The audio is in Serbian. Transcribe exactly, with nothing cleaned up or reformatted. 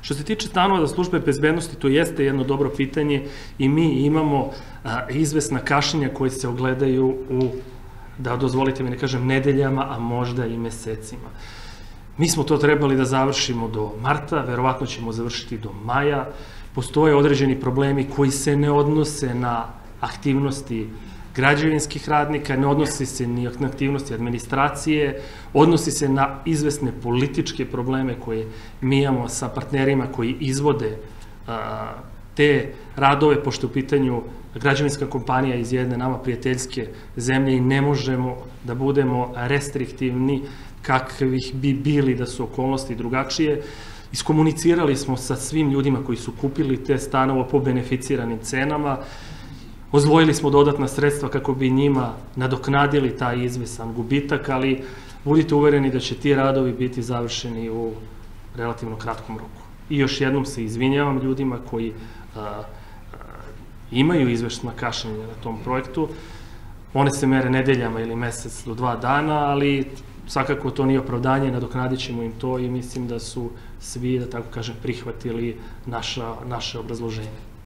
Što se tiče stanova za službe bezbednosti, to jeste jedno dobro pitanje i mi imamo izvesna kašnjenja koje se ogledaju u, da dozvolite mi ne kažem, nedeljama, a možda i mesecima. Mi smo to trebali da završimo do marta, verovatno ćemo završiti do maja. Postoje određeni problemi koji se ne odnose na aktivnosti građevinskih radnika, ne odnosi se ni na aktivnosti administracije, odnosi se na izvesne političke probleme koje mi imamo sa partnerima koji izvode te radove, pošto je u pitanju građevinska kompanija iz jedne nama prijateljske zemlje i ne možemo da budemo restriktivni kakvih bi bili da su okolnosti drugačije. Iskomunicirali smo sa svim ljudima koji su kupili te stanove po beneficiranim cenama, odvojili smo dodatna sredstva kako bi njima nadoknadili taj izvesan gubitak, ali budite uvereni da će ti radovi biti završeni u relativno kratkom roku. I još jednom se izvinjavam ljudima koji imaju izvešna kašnjenja na tom projektu. One se mere nedeljama ili mesec do dva dana, ali svakako to nije opravdanje, nadoknadit ćemo im to i mislim da su svi, da tako kažem, prihvatili naše obrazloženje.